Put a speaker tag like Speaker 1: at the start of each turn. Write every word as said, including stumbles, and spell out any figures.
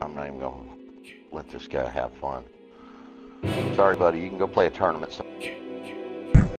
Speaker 1: I'm not even gonna let this guy have fun. Sorry, buddy. You can go play a tournament.